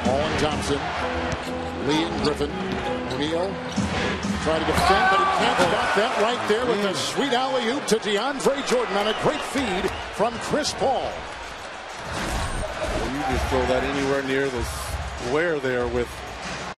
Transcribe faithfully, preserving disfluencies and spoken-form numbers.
Paul and Johnson. Lee and Griffin. O'Neal try to defend, but he can't stop that right there with a sweet alley-oop to DeAndre Jordan on a great feed from Chris Paul. You just throw that anywhere near the square there with